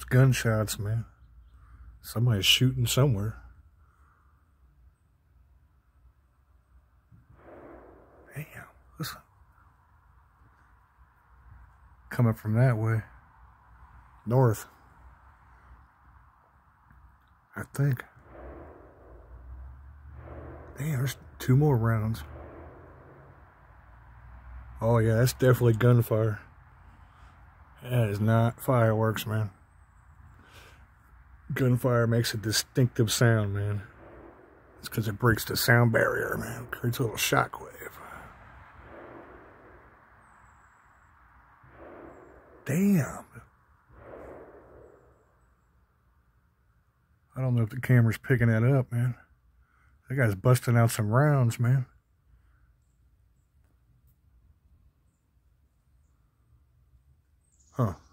Those gunshots, man. Somebody's shooting somewhere. Damn, listen. Coming from that way. North. I think. Damn, there's 2 more rounds. Oh yeah, that's definitely gunfire. That is not fireworks, man. Gunfire makes a distinctive sound, man. It's because it breaks the sound barrier, man. It creates a little shockwave. Damn. I don't know if the camera's picking that up, man. That guy's busting out some rounds, man. Huh.